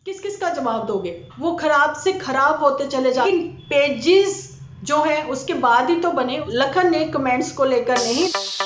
किस किस का जवाब दोगे? वो खराब से खराब होते चले जाते, पेजेस जो है उसके बाद ही तो बने। लखन ने कमेंट्स को लेकर नहीं।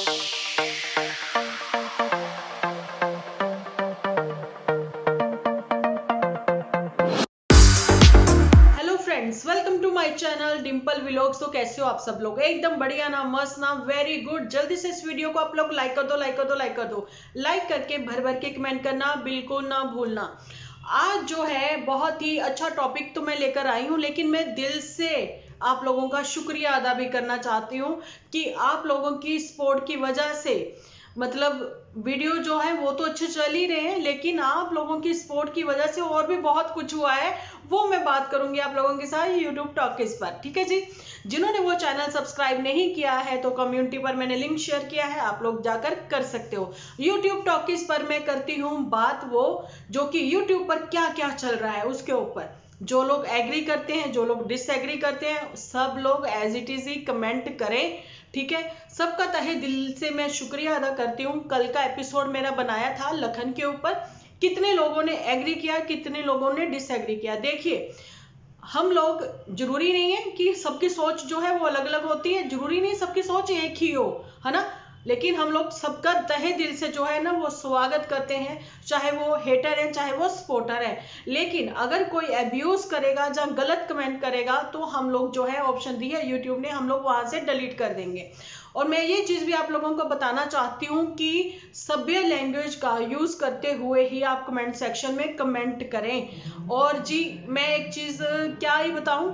Welcome to my channel Dimple Vlogs. तो कैसे हो आप सब लोग? एकदम बढ़िया ना, मस्त ना, वेरी गुड। जल्दी से इस वीडियो को आप लोग लाइक कर दो, लाइक कर दो, लाइक कर दो। लाइक करके भर भर के कमेंट करना बिल्कुल ना भूलना। आज जो है बहुत ही अच्छा टॉपिक तो मैं लेकर आई हूँ, लेकिन मैं दिल से आप लोगों का शुक्रिया अदा भी करना चाहती हूँ कि आप लोगों की सपोर्ट की वजह से मतलब वीडियो जो है वो तो अच्छे चल ही रहे हैं, लेकिन आप लोगों की सपोर्ट की वजह से और भी बहुत कुछ हुआ है। वो मैं बात करूंगी आप लोगों के साथ यूट्यूब टॉकीज पर, ठीक है जी। जिन्होंने वो चैनल सब्सक्राइब नहीं किया है तो कम्युनिटी पर मैंने लिंक शेयर किया है, आप लोग जाकर कर सकते हो। यूट्यूब टॉकीज पर मैं करती हूँ बात वो जो कि यूट्यूब पर क्या क्या चल रहा है उसके ऊपर। जो लोग एग्री करते हैं, जो लोग डिसएग्री करते हैं, सब लोग एज इट इज ही कमेंट करें, ठीक है। सबका तहे दिल से मैं शुक्रिया अदा करती हूँ। कल का एपिसोड मेरा बनाया था लखन के ऊपर, कितने लोगों ने एग्री किया, कितने लोगों ने डिसएग्री किया। देखिए, हम लोग, जरूरी नहीं है कि सबकी सोच जो है वो अलग अलग होती है, जरूरी नहीं सबकी सोच एक ही हो, है ना। लेकिन हम लोग सबका तहे दिल से जो है ना वो स्वागत करते हैं, चाहे वो हेटर है चाहे वो सपोर्टर है। लेकिन अगर कोई अब्यूज करेगा या गलत कमेंट करेगा तो हम लोग जो है, ऑप्शन दी है यूट्यूब ने, हम लोग वहां से डिलीट कर देंगे। और मैं ये चीज भी आप लोगों को बताना चाहती हूँ कि सभ्य लैंग्वेज का यूज करते हुए ही आप कमेंट सेक्शन में कमेंट करें। और जी मैं एक चीज क्या ही बताऊं,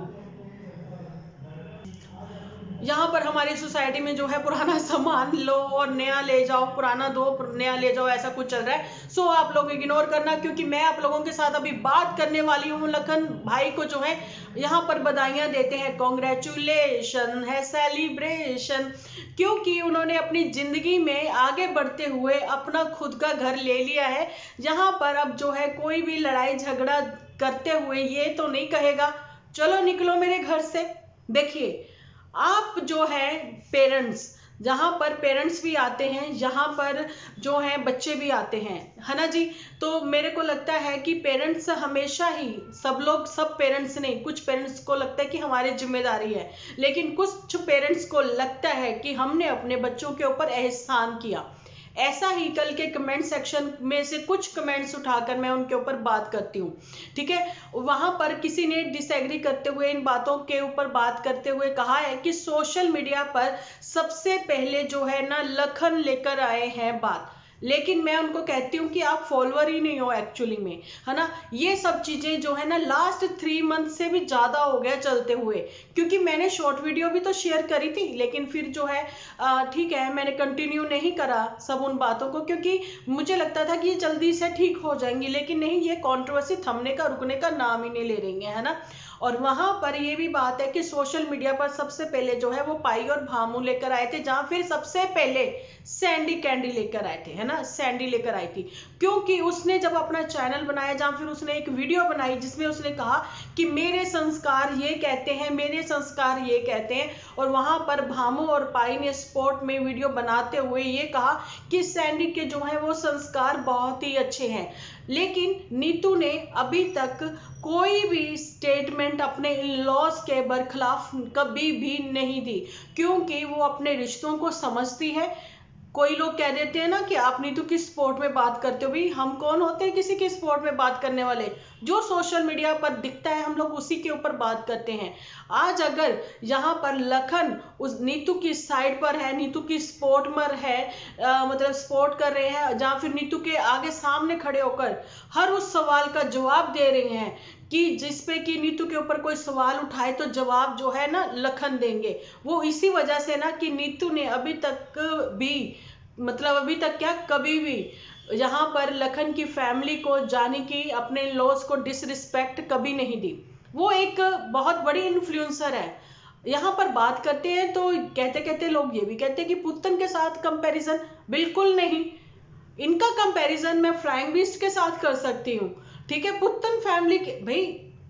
यहाँ पर हमारी सोसाइटी में जो है पुराना सामान लो और नया ले जाओ, पुराना दो नया ले जाओ, ऐसा कुछ चल रहा है। सो आप लोग इग्नोर करना, क्योंकि मैं आप लोगों के साथ अभी बात करने वाली हूँ। लखन भाई को जो है यहाँ पर बधाइयां देते हैं, कॉन्ग्रेचुलेशन है, सेलिब्रेशन, क्योंकि उन्होंने अपनी जिंदगी में आगे बढ़ते हुए अपना खुद का घर ले लिया है। यहाँ पर अब जो है कोई भी लड़ाई झगड़ा करते हुए ये तो नहीं कहेगा चलो निकलो मेरे घर से। देखिए, आप जो है पेरेंट्स, जहां पर पेरेंट्स भी आते हैं, यहाँ पर जो है बच्चे भी आते हैं, है ना जी। तो मेरे को लगता है कि पेरेंट्स हमेशा ही, सब लोग, सब पेरेंट्स नहीं, कुछ पेरेंट्स को लगता है कि हमारी जिम्मेदारी है, लेकिन कुछ पेरेंट्स को लगता है कि हमने अपने बच्चों के ऊपर एहसान किया। ऐसा ही कल के कमेंट सेक्शन में से कुछ कमेंट्स उठाकर मैं उनके ऊपर बात करती हूँ, ठीक है। वहां पर किसी ने डिसएग्री करते हुए, इन बातों के ऊपर बात करते हुए कहा है कि सोशल मीडिया पर सबसे पहले जो है ना लखन लेकर आए हैं बात। लेकिन मैं उनको कहती हूँ कि आप फॉलोअर ही नहीं हो एक्चुअली में, है ना। ये सब चीजें जो है ना लास्ट 3 मंथ से भी ज्यादा हो गया चलते हुए, क्योंकि मैंने शॉर्ट वीडियो भी तो शेयर करी थी, लेकिन फिर जो है ठीक है, मैंने कंटिन्यू नहीं करा सब उन बातों को, क्योंकि मुझे लगता था कि ये जल्दी से ठीक हो जाएंगी, लेकिन नहीं, ये कंट्रोवर्सी थमने का, रुकने का नाम ही नहीं ले रही है ना। और वहां पर ये भी बात है कि सोशल मीडिया पर सबसे पहले जो है वो पाई और भामू लेकर आए थे, जहां फिर सबसे पहले सैंडी कैंडी लेकर आए थे, है ना। सैंडी लेकर आई थी क्योंकि उसने जब अपना चैनल बनाया, जहां फिर उसने एक वीडियो बनाई जिसमें उसने कहा कि मेरे संस्कार ये कहते हैं, मेरे संस्कार ये कहते हैं। और वहां पर भामू और पाई ने स्पॉट में वीडियो बनाते हुए ये कहा कि सैंडी के जो है वो संस्कार बहुत ही अच्छे हैं। लेकिन नीतू ने अभी तक कोई भी स्टेटमेंट अपने इन लॉज के बरखिलाफ कभी भी नहीं दी, क्योंकि वो अपने रिश्तों को समझती है। कोई लोग कह देते हैं ना कि आप नीतू की सपोर्ट में बात करते हो, भाई हम कौन होते हैं किसी की सपोर्ट में बात करने वाले? जो सोशल मीडिया पर दिखता है हम लोग उसी के ऊपर बात करते हैं। आज अगर यहाँ पर लखन उस नीतू की साइड पर है, नीतू की सपोर्ट में है, मतलब सपोर्ट कर रहे हैं, जहाँ फिर नीतू के आगे सामने खड़े होकर हर उस सवाल का जवाब दे रहे हैं कि जिसपे कि नीतू के ऊपर कोई सवाल उठाए तो जवाब जो है ना लखन देंगे। वो इसी वजह से ना कि नीतू ने अभी तक भी, मतलब अभी तक क्या, कभी भी यहाँ पर लखन की फैमिली को, जाने की अपने लॉज को डिसरिस्पेक्ट कभी नहीं दी। वो एक बहुत बड़ी इन्फ्लुएंसर है। यहाँ पर बात करते हैं तो कहते कहते लोग ये भी कहते हैं कि पुत्तन के साथ कंपैरिजन, बिल्कुल नहीं। इनका कंपैरिजन मैं फ्लाइंग बीस्ट के साथ कर सकती हूँ, ठीक है। पुत्तन फैमिली के भाई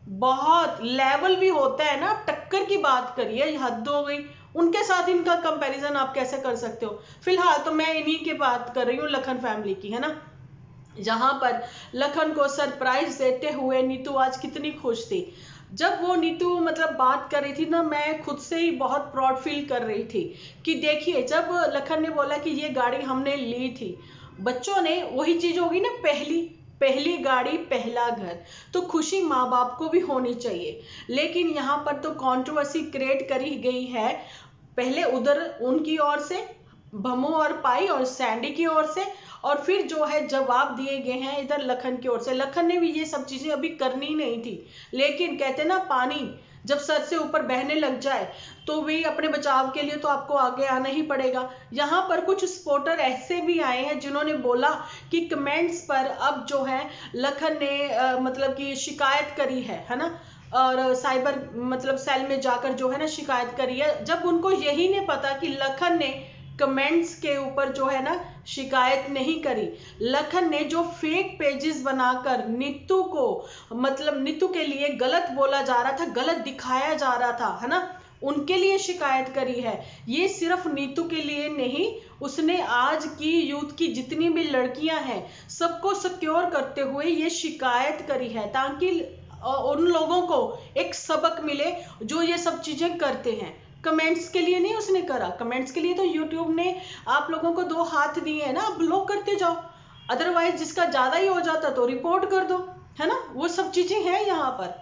बहुत लेवल भी होता है ना, आप टक्कर की बात करिए, हद हो गई। उनके साथ इनका कंपैरिजन आप कैसे कर सकते हो? फिलहाल तो मैं इन्हीं की बात कर रही हूँ, लखन फैमिली की, है ना। जहां पर लखन को सरप्राइज देते हुए नीतू आज कितनी खुश थी। जब वो नीतू मतलब बात कर रही थी ना, मैं खुद से ही बहुत प्राउड फील कर रही थी कि देखिए, जब लखन ने बोला कि ये गाड़ी हमने ली थी, बच्चों ने वही चीज होगी ना, पहली पहली गाड़ी पहला घर, तो खुशी माँ बाप को भी होनी चाहिए। लेकिन यहाँ पर तो कंट्रोवर्सी क्रिएट करी गई है, पहले उधर उनकी ओर से, भमू और पाई और सैंडी की ओर से, और फिर जो है जवाब दिए गए हैं इधर लखन की ओर से। लखन ने भी ये सब चीजें अभी करनी नहीं थी, लेकिन कहते ना, पानी जब सर से ऊपर बहने लग जाए तो भी अपने बचाव के लिए तो आपको आगे आना ही पड़ेगा। यहाँ पर कुछ सपोर्टर ऐसे भी आए हैं जिन्होंने बोला कि कमेंट्स पर अब जो है लखन ने मतलब कि शिकायत करी है ना, और साइबर मतलब सेल में जाकर जो है ना शिकायत करी है, जब उनको यही नहीं पता कि लखन ने कमेंट्स के ऊपर जो है ना शिकायत नहीं करी। लखन ने जो फेक पेजेस बनाकर नीतू को मतलब नीतू के लिए गलत बोला जा रहा था, गलत दिखाया जा रहा था, है ना, उनके लिए शिकायत करी है। ये सिर्फ नीतू के लिए नहीं, उसने आज की यूथ की जितनी भी लड़कियां हैं सबको सिक्योर करते हुए ये शिकायत करी है, ताकि उन लोगों को एक सबक मिले जो ये सब चीजें करते हैं। कमेंट्स के लिए नहीं उसने करा, कमेंट्स के लिए तो यूट्यूब ने आप लोगों को 2 हाथ दिए हैं ना, आप ब्लॉक करते जाओ, अदरवाइज जिसका ज्यादा ही हो जाता तो रिपोर्ट कर दो, है ना, वो सब चीजें हैं यहाँ पर।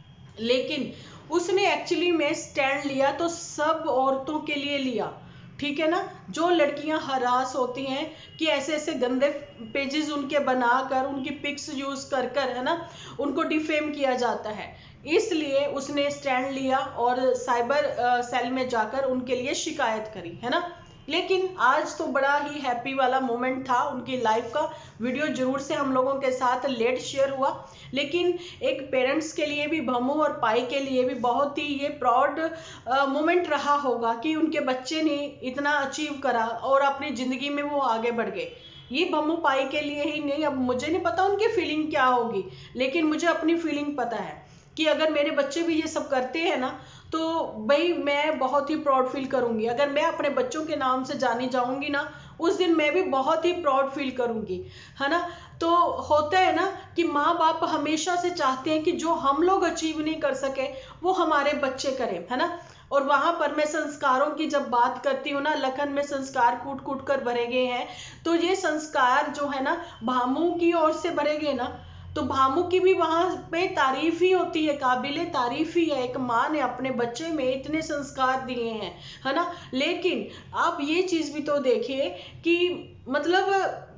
लेकिन उसने एक्चुअली में स्टैंड लिया तो सब औरतों के लिए लिया, ठीक है ना। जो लड़कियां हरास होती हैं कि ऐसे ऐसे गंदे पेजेस उनके बनाकर उनकी पिक्स यूज कर कर, है ना, उनको डिफेम किया जाता है, इसलिए उसने स्टैंड लिया और साइबर सेल में जाकर उनके लिए शिकायत करी, है ना। लेकिन आज तो बड़ा ही हैप्पी वाला मोमेंट था उनकी लाइफ का, वीडियो जरूर से हम लोगों के साथ लेट शेयर हुआ। लेकिन एक पेरेंट्स के लिए भी, भमू और पाई के लिए भी बहुत ही ये प्राउड मोमेंट रहा होगा कि उनके बच्चे ने इतना अचीव करा और अपनी जिंदगी में वो आगे बढ़ गए। ये भमू पाई के लिए ही नहीं, अब मुझे नहीं पता उनकी फीलिंग क्या होगी, लेकिन मुझे अपनी फीलिंग पता है कि अगर मेरे बच्चे भी ये सब करते हैं ना, तो भाई मैं बहुत ही प्राउड फील करूंगी। अगर मैं अपने बच्चों के नाम से जानी जाऊंगी ना, उस दिन मैं भी बहुत ही प्राउड फील करूंगी, है ना। तो होता है ना कि माँ बाप हमेशा से चाहते हैं कि जो हम लोग अचीव नहीं कर सके वो हमारे बच्चे करें, है ना। और वहां पर मैं संस्कारों की जब बात करती हूँ ना, लखन में संस्कार कूट कूट कर भरे गए हैं, तो ये संस्कार जो है ना भामू की ओर से भरे गए ना, तो भामू की भी वहां पे तारीफ ही होती है, काबिले तारीफ ही है। एक माँ ने अपने बच्चे में इतने संस्कार दिए हैं, है ना। लेकिन आप ये चीज भी तो देखिए कि मतलब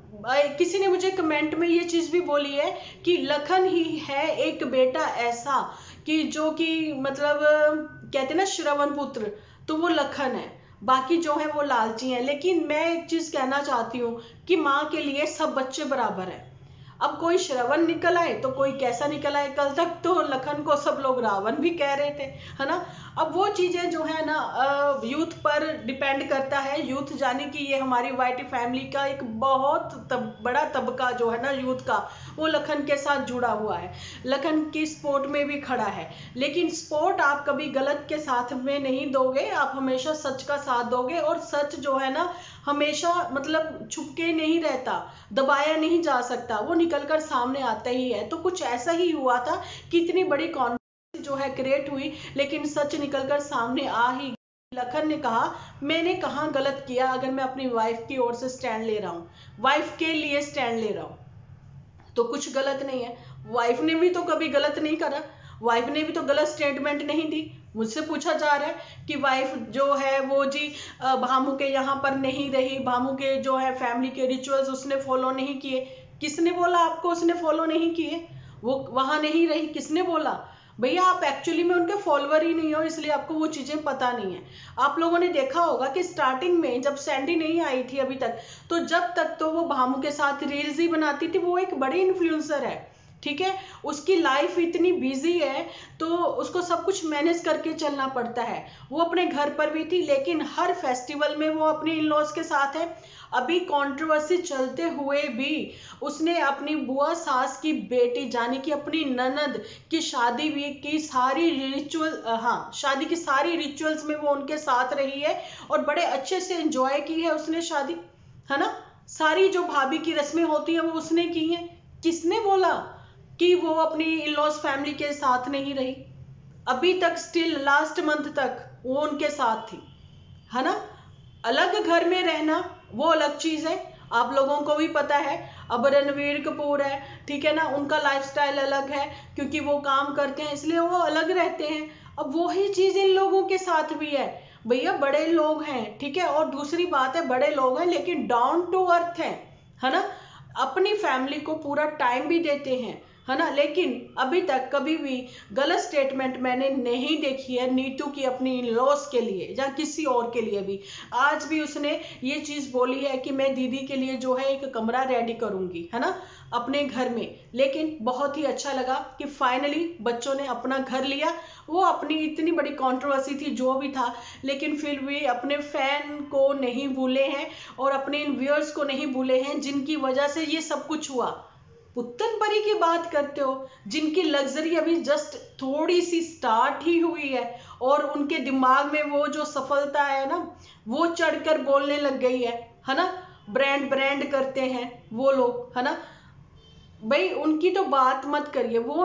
किसी ने मुझे कमेंट में ये चीज भी बोली है कि लखन ही है एक बेटा ऐसा कि जो कि मतलब कहते ना श्रवण पुत्र, तो वो लखन है, बाकी जो है वो लालची है। लेकिन मैं एक चीज कहना चाहती हूँ कि माँ के लिए सब बच्चे बराबर है। अब कोई श्रवण निकल आए तो कोई कैसा निकल आए, कल तक तो लखन को सब लोग रावण भी कह रहे थे, है ना। अब वो चीजें जो है ना यूथ पर डिपेंड करता है। यूथ जाने कि ये हमारी वाईटी फैमिली का एक बहुत बड़ा तबका जो है ना यूथ का, वो लखन के साथ जुड़ा हुआ है, लखन की सपोर्ट में भी खड़ा है। लेकिन सपोर्ट आप कभी गलत के साथ में नहीं दोगे, आप हमेशा सच का साथ दोगे। और सच जो है ना हमेशा मतलब छुपके नहीं रहता, दबाया नहीं जा सकता, वो निकलकर सामने आता ही है। तो कुछ ऐसा ही हुआ था कि इतनी बड़ी कॉन्फ्लिक्ट जो है क्रिएट हुई, लेकिन सच निकलकर सामने आ ही। लखन ने कहा मैंने कहाँ गलत किया, अगर मैं अपनी वाइफ की ओर से स्टैंड ले रहा हूँ, वाइफ के लिए स्टैंड ले रहा हूँ, तो कुछ गलत नहीं है। वाइफ ने भी तो कभी गलत नहीं करा, वाइफ ने भी तो गलत स्टेटमेंट नहीं दी। मुझसे पूछा जा रहा है कि वाइफ जो है वो जी भामू के यहाँ पर नहीं रही, भामू के जो है फैमिली के रिचुअल्स उसने फॉलो नहीं किए। किसने बोला आपको उसने फॉलो नहीं किए, वो वहां नहीं रही, किसने बोला? भैया आप एक्चुअली में उनके फॉलोअर ही नहीं हो, इसलिए आपको वो चीजें पता नहीं है। आप लोगों ने देखा होगा कि स्टार्टिंग में जब सैंडी नहीं आई थी अभी तक, तो जब तक तो वो भामू के साथ रील्स ही बनाती थी। वो एक बड़ी इन्फ्लुएंसर है, ठीक है, उसकी लाइफ इतनी बिजी है तो उसको सब कुछ मैनेज करके चलना पड़ता है। वो अपने घर पर भी थी, लेकिन हर फेस्टिवल में वो अपने इन लॉज के साथ है। अभी कंट्रोवर्सी चलते हुए भी उसने अपनी बुआ सास की बेटी जानी कि अपनी ननद की शादी भी की सारी रिचुअल, हाँ शादी की सारी रिचुअल्स में वो उनके साथ रही है और बड़े अच्छे से एंजॉय की है उसने शादी, है ना। सारी जो भाभी की रस्में होती है वो उसने की हैं। किसने बोला कि वो अपनी इन लॉज फैमिली के साथ नहीं रही? अभी तक स्टिल लास्ट मंथ तक वो उनके साथ थी, है ना। अलग घर में रहना वो अलग चीज है, आप लोगों को भी पता है। अब रणवीर कपूर है, ठीक है ना, उनका लाइफस्टाइल अलग है क्योंकि वो काम करते हैं इसलिए वो अलग रहते हैं। अब वही चीज इन लोगों के साथ भी है। भैया बड़े लोग हैं, ठीक है, और दूसरी बात है बड़े लोग हैं लेकिन डाउन टू अर्थ है ना, अपनी फैमिली को पूरा टाइम भी देते हैं, है ना। लेकिन अभी तक कभी भी गलत स्टेटमेंट मैंने नहीं देखी है नीतू की अपनी लॉस के लिए या किसी और के लिए भी। आज भी उसने ये चीज बोली है कि मैं दीदी के लिए जो है एक कमरा रेडी करूंगी, है ना, अपने घर में। लेकिन बहुत ही अच्छा लगा कि फाइनली बच्चों ने अपना घर लिया। वो अपनी इतनी बड़ी कंट्रोवर्सी थी जो भी था, लेकिन फिर भी अपने फैन को नहीं भूले हैं और अपने इन व्यूअर्स को नहीं भूले हैं जिनकी वजह से ये सब कुछ हुआ। पुत्तन परी की बात करते हो, जिनकी लग्जरी अभी जस्ट थोड़ी सी स्टार्ट ही हुई है और उनके दिमाग में वो जो सफलता है ना वो चढ़कर बोलने लग गई है ना। ब्रांड ब्रांड करते हैं वो लोग, है ना। भाई उनकी तो बात मत करिए, वो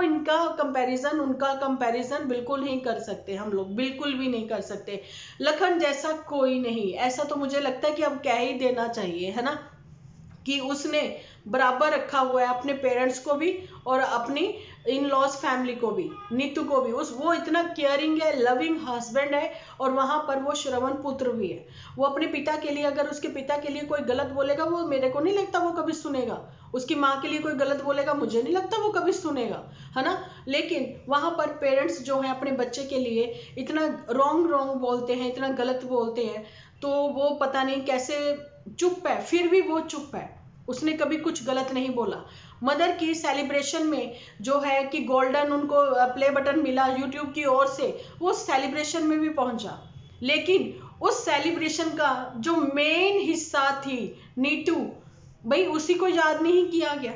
उनका कंपैरिजन बिल्कुल नहीं कर सकते हम लोग, बिल्कुल भी नहीं कर सकते। लखन जैसा कोई नहीं, ऐसा तो मुझे लगता है कि अब कह ही देना चाहिए, है ना, कि उसने बराबर रखा हुआ है अपने पेरेंट्स को भी और अपनी इन लॉज फैमिली को भी, नीतू को भी। वो इतना केयरिंग है, लविंग हस्बैंड है और वहां पर वो श्रवण पुत्र भी है। वो अपने पिता के लिए, अगर उसके पिता के लिए कोई गलत बोलेगा वो मेरे को नहीं लगता वो कभी सुनेगा। उसकी माँ के लिए कोई गलत बोलेगा मुझे नहीं लगता वो कभी सुनेगा, है ना। लेकिन वहां पर पेरेंट्स जो है अपने बच्चे के लिए इतना रॉन्ग बोलते हैं, इतना गलत बोलते हैं, तो वो पता नहीं कैसे चुप है। फिर भी वो चुप है, उसने कभी कुछ गलत नहीं बोला। मदर की सेलिब्रेशन में जो है कि गोल्डन उनको प्ले बटन मिला यूट्यूब की ओर से, वो सेलिब्रेशन में भी पहुंचा। लेकिन उस सेलिब्रेशन का जो मेन हिस्सा थी नीतू, भाई उसी को याद नहीं किया गया।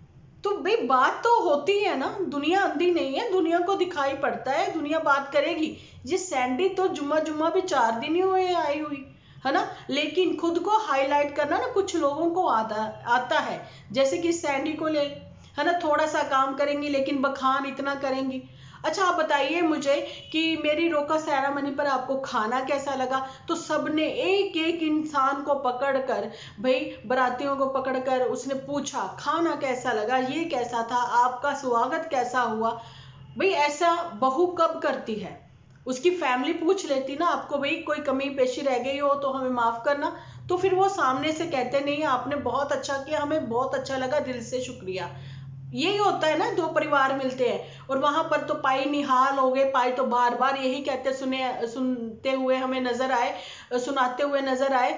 तो भाई बात तो होती है ना, दुनिया अंधी नहीं है, दुनिया को दिखाई पड़ता है, दुनिया बात करेगी। ये सैंडी तो जुम्मा भी 4 दिन ही हुए आई हुई, है ना। लेकिन खुद को हाईलाइट करना ना कुछ लोगों को आता है, जैसे कि सैंडी को ले, है ना, थोड़ा सा काम करेंगी लेकिन बखान इतना करेंगी। अच्छा आप बताइए मुझे कि मेरी रोका सेरेमनी पर आपको खाना कैसा लगा? तो सबने एक एक इंसान को पकड़कर, भाई बारातियों को पकड़कर उसने पूछा खाना कैसा लगा, ये कैसा था, आपका स्वागत कैसा हुआ। भाई ऐसा बहू कब करती है? उसकी फैमिली पूछ लेती ना आपको, भाई कोई कमी पेशी रह गई हो तो हमें माफ करना, तो फिर वो सामने से कहते नहीं आपने बहुत अच्छा किया, हमें बहुत अच्छा लगा, दिल से शुक्रिया। यही होता है ना, दो परिवार मिलते हैं। और वहां पर तो पाई निहाल हो गए, पाई तो बार बार यही कहते सुनते हुए हमें नजर आए, सुनाते हुए नजर आए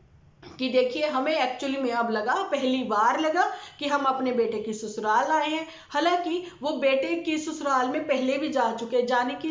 कि देखिए हमें एक्चुअली में अब लगा, पहली बार लगा कि हम अपने बेटे की ससुराल आए हैं। हालांकि वो बेटे की ससुराल में पहले भी जा चुके, जाने की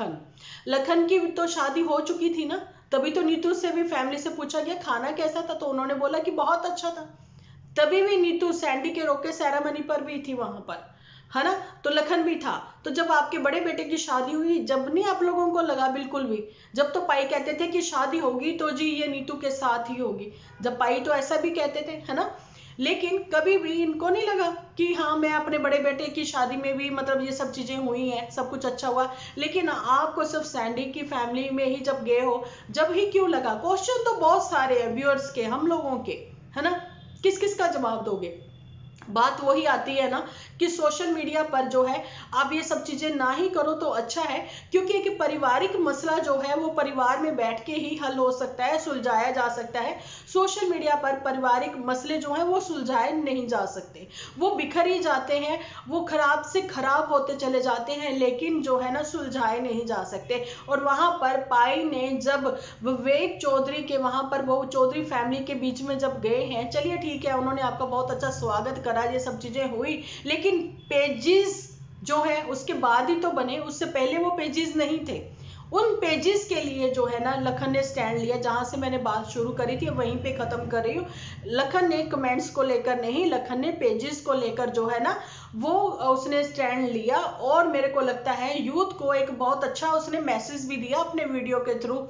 लखन की तो शादी हो चुकी थी ना, तभी तो नीतू से भी फैमिली से पूछा गया खाना कैसा था, तो उन्होंने बोला कि बहुत अच्छा था। तभी भी नीतू सैंडी के रोके सेरेमनी पर भी थी वहां पर, है ना, तो लखन भी था। तो जब आपके बड़े बेटे की शादी हुई, जब नहीं आप लोगों को लगा बिल्कुल भी, जब तो पाई कहते थे कि शादी होगी तो जी ये नीतू के साथ ही होगी, जब पाई तो ऐसा भी कहते थे, है ना। लेकिन कभी भी इनको नहीं लगा कि हाँ मैं अपने बड़े बेटे की शादी में भी मतलब ये सब चीजें हुई हैं, सब कुछ अच्छा हुआ। लेकिन आपको सिर्फ सैंडी की फैमिली में ही जब गए हो, जब ही क्यों लगा? क्वेश्चन तो बहुत सारे हैं व्यूअर्स के, हम लोगों के, है ना, किस किस का जवाब दोगे? बात वही आती है ना कि सोशल मीडिया पर जो है आप ये सब चीजें ना ही करो तो अच्छा है, क्योंकि एक पारिवारिक मसला जो है वो परिवार में बैठ के ही हल हो सकता है, सुलझाया जा सकता है। सोशल मीडिया पर पारिवारिक मसले जो हैं वो सुलझाए नहीं जा सकते, वो बिखर ही जाते हैं, वो खराब से खराब होते चले जाते हैं, लेकिन जो है ना सुलझाए नहीं जा सकते। और वहां पर पाई ने जब विवेक चौधरी के वहां पर वो चौधरी फैमिली के बीच में जब गए हैं, चलिए ठीक है उन्होंने आपका बहुत अच्छा स्वागत करा, ये सब चीजें हुई, लेकिन पेजेस जो है उसके बाद ही तो बने, उससे पहले वो पेजेस नहीं थे। उन पेजेस के लिए जो है ना लखन ने स्टैंड लिया, जहां से मैंने बात शुरू करी थी वहीं पे खत्म कर रही हूँ। लखन ने कमेंट्स को लेकर नहीं, लखन ने पेजेस को लेकर जो है ना वो उसने स्टैंड लिया, और मेरे को लगता है यूथ को एक बहुत अच्छा उसने मैसेज भी दिया अपने वीडियो के थ्रू।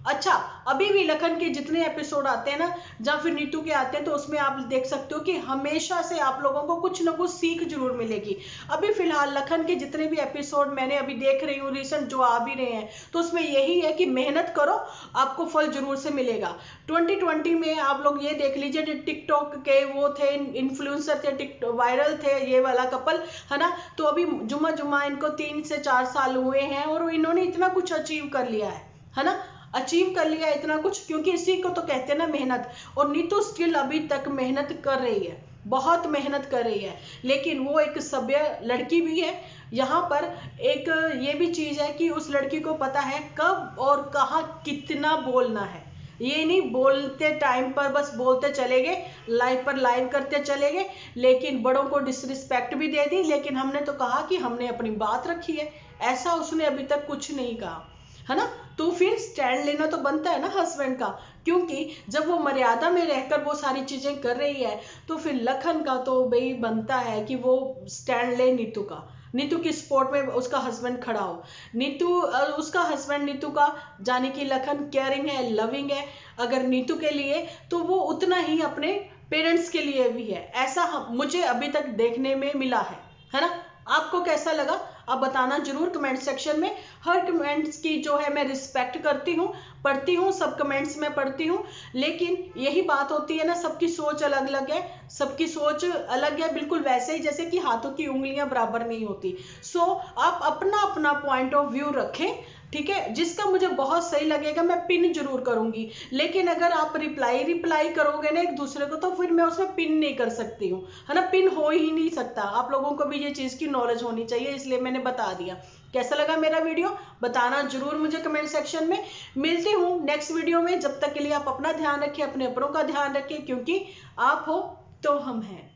अच्छा, अभी भी लखन के जितने एपिसोड आते हैं ना, या फिर नीतू के आते हैं, तो उसमें आप देख सकते हो कि हमेशा से आप लोगों को कुछ ना कुछ सीख जरूर मिलेगी। अभी फिलहाल लखन के जितने भी एपिसोड मैंने अभी देख रही हूँ, रिसेंट जो आ भी रहे हैं, तो उसमें यही है कि मेहनत करो, आपको फल जरूर से मिलेगा। 2020 में आप लोग ये देख लीजिए, जो टिकटॉक के वो थे, इन्फ्लुएंसर थे, टिकटॉक वायरल थे, ये वाला कपल है ना, तो अभी जुम्मा जुम्मा इनको 3 से 4 साल हुए हैं और इन्होंने इतना कुछ अचीव कर लिया है ना, अचीव कर लिया इतना कुछ, क्योंकि इसी को तो कहते हैं ना मेहनत। और नीतू स्टिल अभी तक मेहनत कर रही है, बहुत मेहनत कर रही है, लेकिन वो एक सभ्य लड़की भी है। यहाँ पर एक ये भी चीज है कि उस लड़की को पता है कब और कहाँ कितना बोलना है। ये नहीं बोलते टाइम पर बस बोलते चले गए, लाइव पर लाइव करते चले गए, लेकिन बड़ों को डिसरिस्पेक्ट भी दे दी, लेकिन हमने तो कहा कि हमने अपनी बात रखी है, ऐसा उसने अभी तक कुछ नहीं कहा, है ना। तो फिर स्टैंड लेना तो बनता है ना हस्बैंड का, क्योंकि जब वो मर्यादा में रहकर वो सारी चीजें कर रही है, तो फिर लखन का तो भाई बनता है कि वो स्टैंड ले नीतू का, नीतू की सपोर्ट में उसका हस्बैंड खड़ा हो। नीतू उसका हस्बैंड नीतू का, जाने की लखन केयरिंग है, लविंग है अगर नीतू के लिए, तो वो उतना ही अपने पेरेंट्स के लिए भी है, ऐसा मुझे अभी तक देखने में मिला है ना। आपको कैसा लगा आप बताना जरूर कमेंट सेक्शन में। हर कमेंट्स की जो है मैं रिस्पेक्ट करती हूँ, पढ़ती हूँ, सब कमेंट्स में पढ़ती हूँ, लेकिन यही बात होती है ना, सबकी सोच अलग अलग है, सबकी सोच अलग है, बिल्कुल वैसे ही जैसे कि हाथों की उंगलियां बराबर नहीं होती। सो आप अपना अपना पॉइंट ऑफ व्यू रखें, ठीक है। जिसका मुझे बहुत सही लगेगा मैं पिन जरूर करूंगी, लेकिन अगर आप रिप्लाई करोगे ना एक दूसरे को, तो फिर मैं उसमें पिन नहीं कर सकती हूँ, है ना, पिन हो ही नहीं सकता। आप लोगों को भी ये चीज की नॉलेज होनी चाहिए, इसलिए मैंने बता दिया। कैसा लगा मेरा वीडियो बताना जरूर मुझे कमेंट सेक्शन में। मिलती हूँ नेक्स्ट वीडियो में, जब तक के लिए आप अपना ध्यान रखें, अपने अपनों का ध्यान रखें, क्योंकि आप हो तो हम हैं।